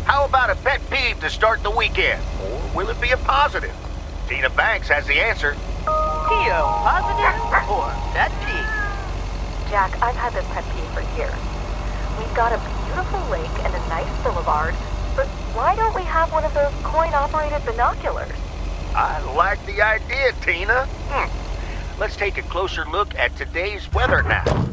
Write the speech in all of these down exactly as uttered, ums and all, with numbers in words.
How about a pet peeve to start the weekend? Or will it be a positive? Tina Banks has the answer. P O, positive or pet peeve? Jack, I've had this pet peeve for years. We've got a beautiful lake and a nice boulevard, but why don't we have one of those coin-operated binoculars? I like the idea, Tina. Hmm. Let's take a closer look at today's weather now.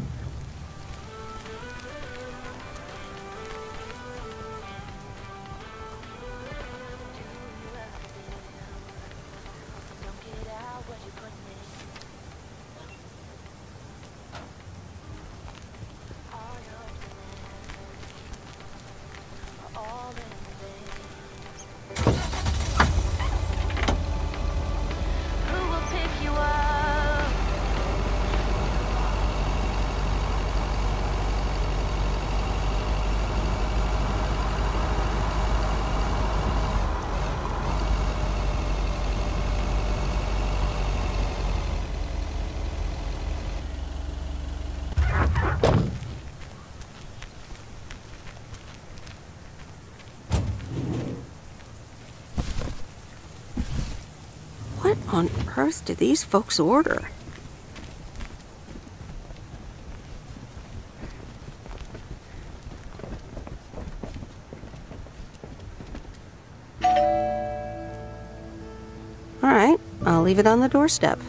What on earth did these folks order? All right, I'll leave it on the doorstep.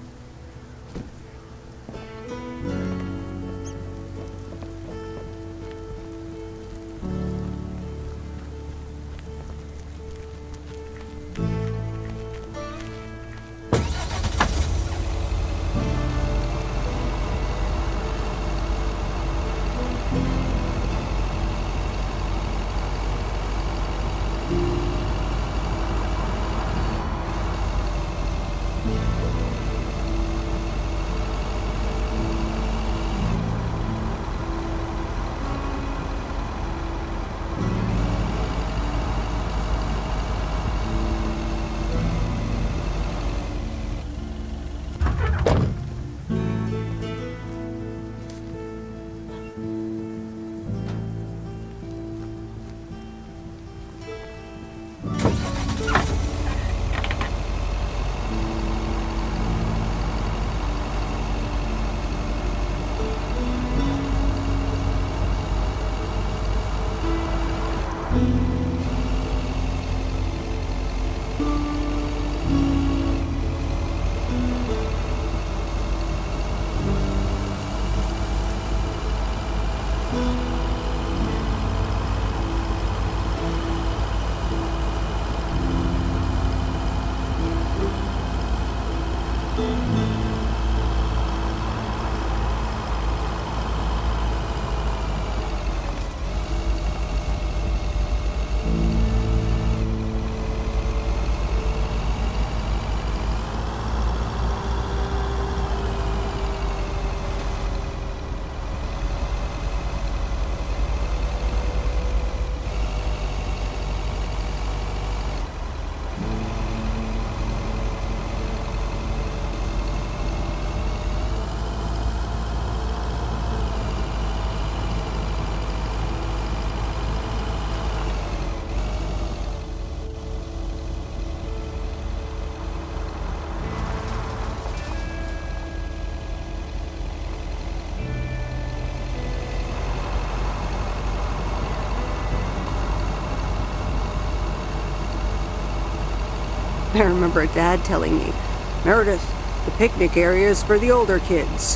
I remember Dad telling me, Meredith, the picnic area is for the older kids.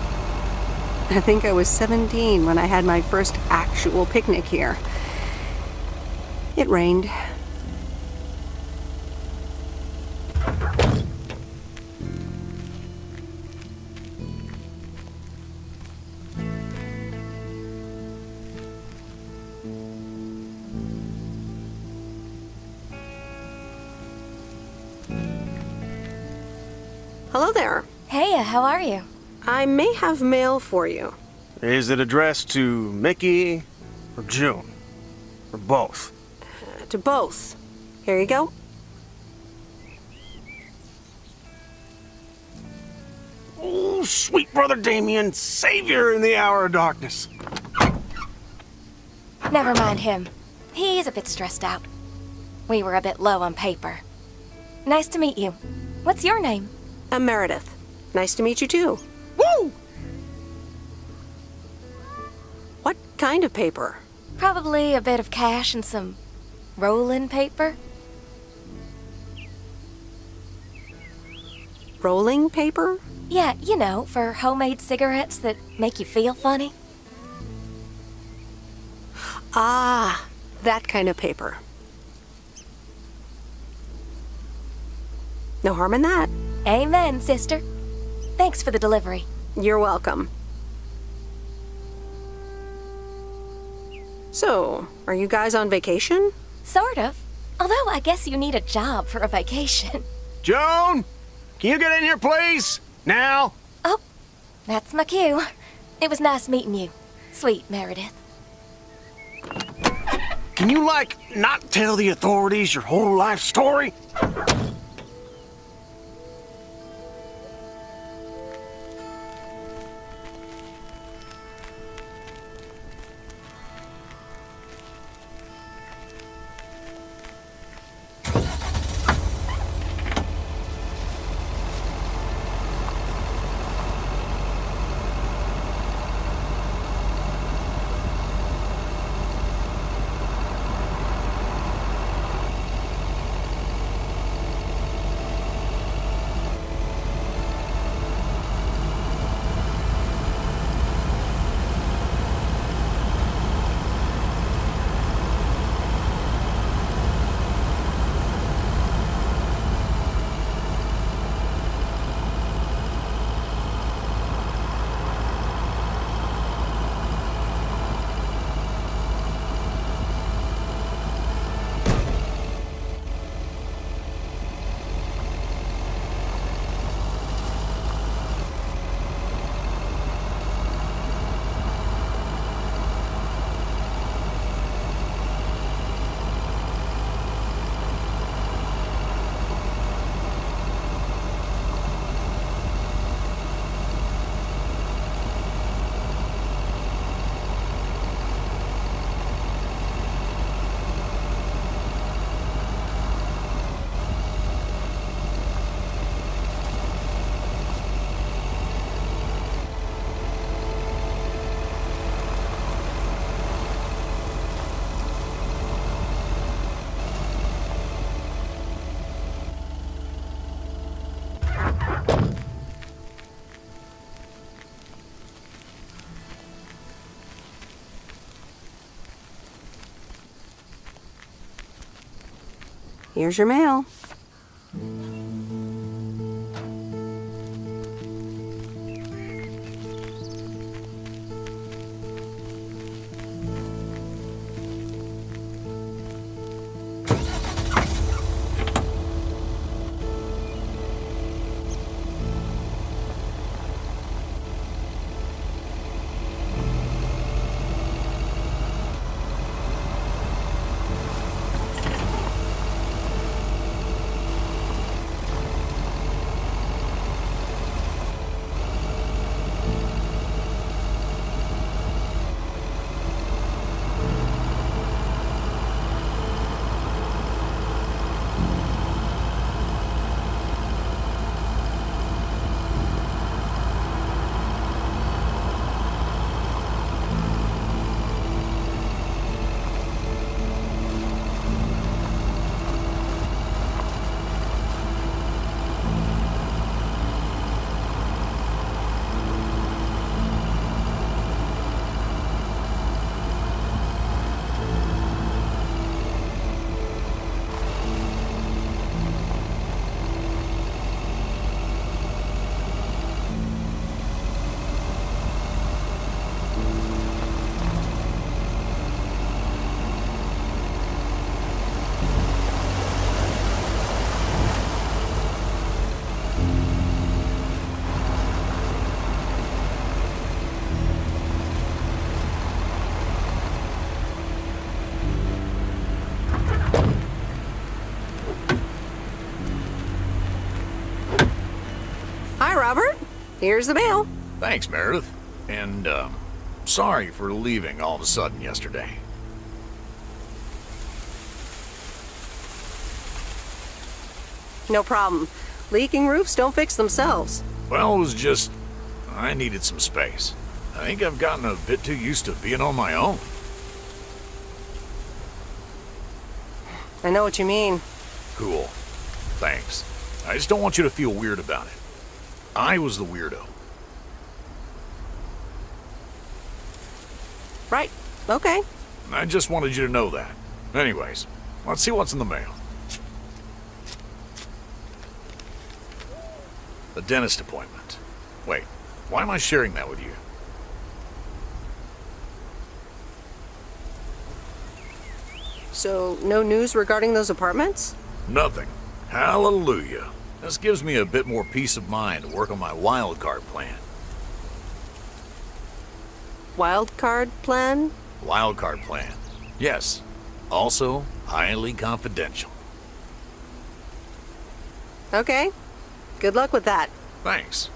I think I was seventeen when I had my first actual picnic here. It rained. Hello there. Hey, how are you? I may have mail for you. Is it addressed to Mickey or June? Or both? Uh, to both. Here you go. Oh, sweet brother Damien, savior in the hour of darkness. Never mind him. He's a bit stressed out. We were a bit low on paper. Nice to meet you. What's your name? I'm Meredith. Nice to meet you too. Woo! What kind of paper? Probably a bit of cash and some rolling paper. Rolling paper? Yeah, you know, for homemade cigarettes that make you feel funny. Ah, that kind of paper. No harm in that. Amen, sister. Thanks for the delivery. You're welcome. So, are you guys on vacation? Sort of. Although I guess you need a job for a vacation. Joan! Can you get in here, please? Now? Oh, that's my cue. It was nice meeting you. Sweet Meredith. Can you, like, not tell the authorities your whole life story? Here's your mail. Robert, here's the mail. Thanks, Meredith. And, um, sorry for leaving all of a sudden yesterday. No problem. Leaking roofs don't fix themselves. Well, it was just... I needed some space. I think I've gotten a bit too used to being on my own. I know what you mean. Cool. Thanks. I just don't want you to feel weird about it. I was the weirdo. Right. Okay. I just wanted you to know that. Anyways, let's see what's in the mail. A dentist appointment. Wait, why am I sharing that with you? So, no news regarding those apartments? Nothing. Hallelujah. This gives me a bit more peace of mind to work on my wild card plan. Wild card plan? Wild card plan. Yes. Also, highly confidential. Okay. Good luck with that. Thanks.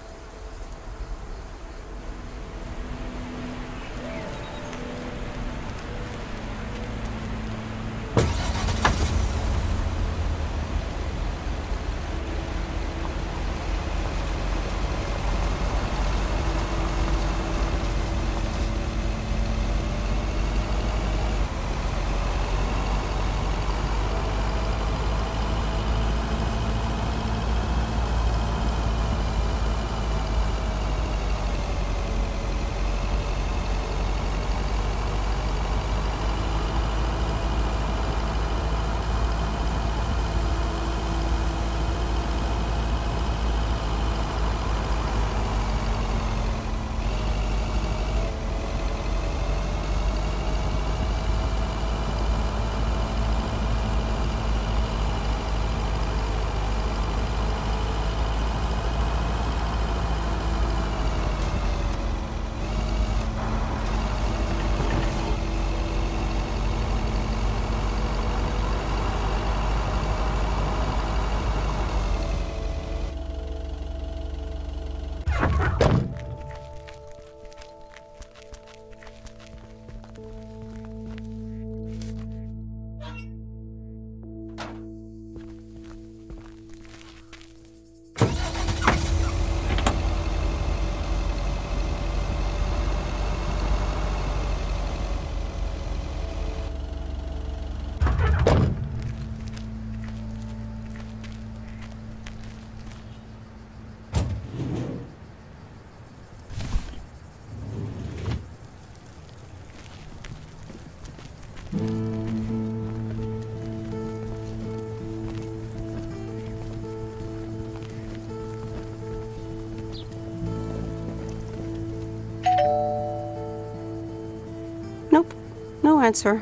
Nope. No answer.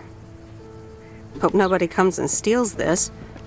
Hope nobody comes and steals this.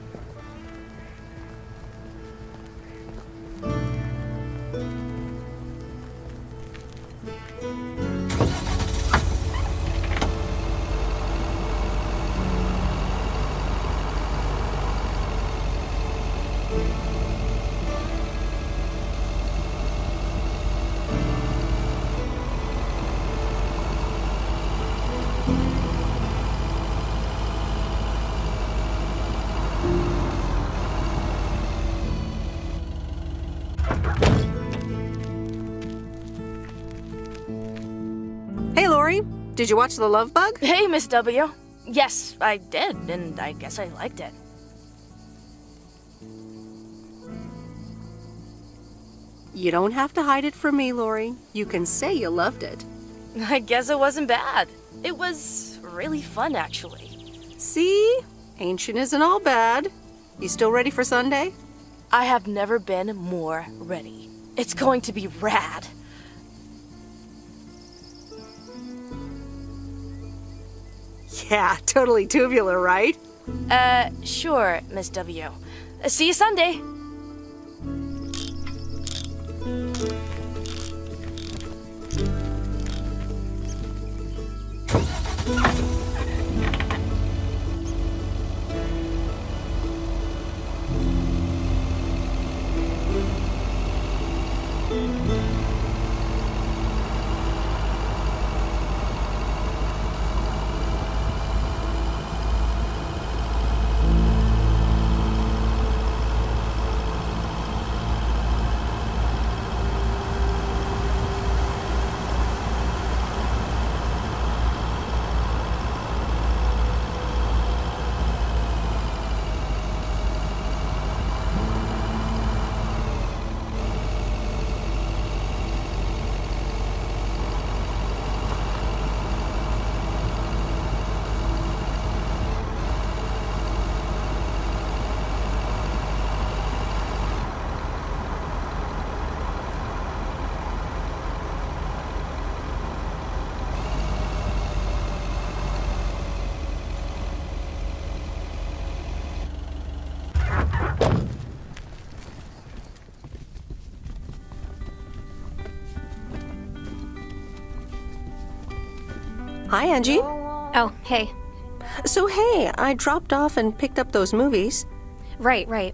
Hey, Lori. Did you watch The Love Bug? Hey, Miss W. Yes, I did, and I guess I liked it. You don't have to hide it from me, Lori. You can say you loved it. I guess it wasn't bad. It was really fun, actually. See? Ancient isn't all bad. You still ready for Sunday? I have never been more ready. It's going to be rad. Yeah, totally tubular, right? Uh, sure, Miss W. Uh, see you Sunday. Hi, Angie. Oh, hey. So, hey, I dropped off and picked up those movies. Right, right.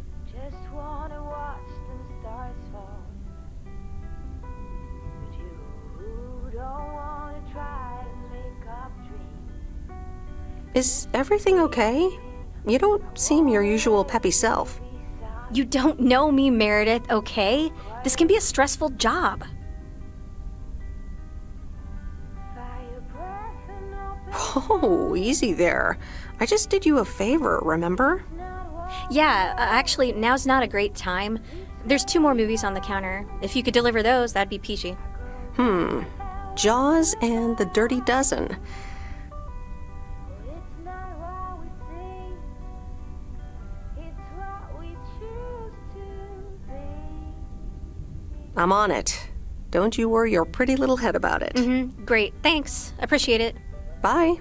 Is everything okay? You don't seem your usual peppy self. You don't know me, Meredith, okay? This can be a stressful job. Oh, easy there. I just did you a favor, remember? Yeah, uh, actually, now's not a great time. There's two more movies on the counter. If you could deliver those, that'd be peachy. Hmm. Jaws and The Dirty Dozen. I'm on it. Don't you worry your pretty little head about it. Mm-hmm. Great. Thanks. Appreciate it. Bye.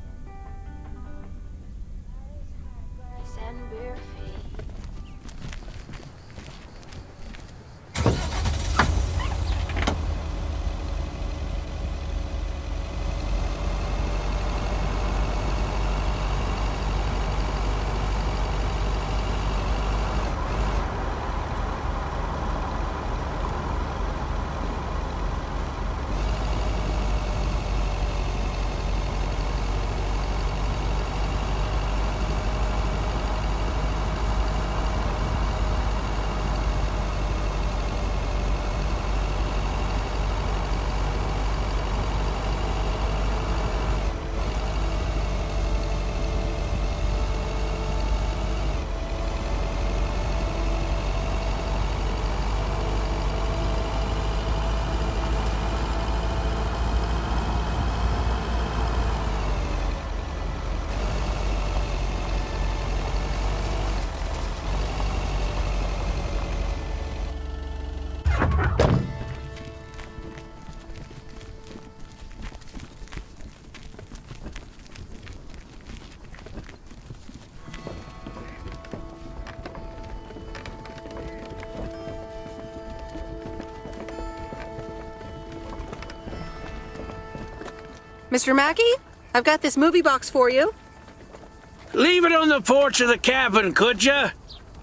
Mister Mackey, I've got this movie box for you. Leave it on the porch of the cabin, could ya?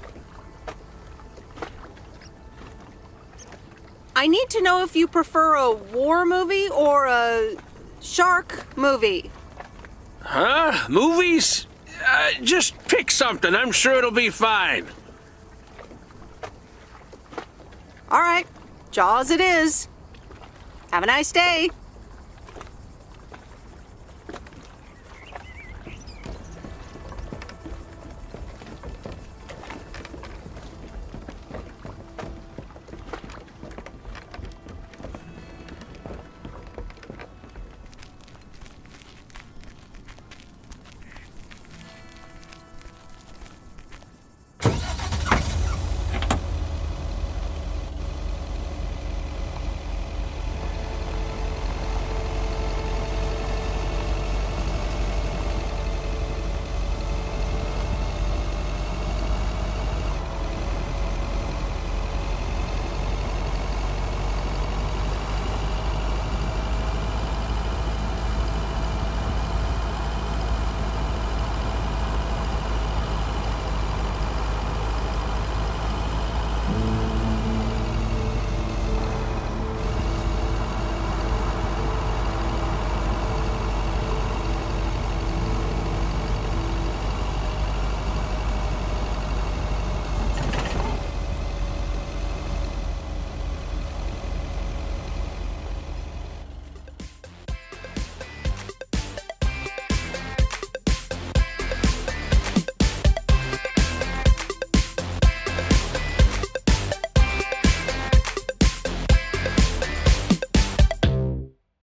I need to know if you prefer a war movie or a shark movie. Huh? Movies? Uh, just pick something. I'm sure it'll be fine. All right, Jaws it is. Have a nice day.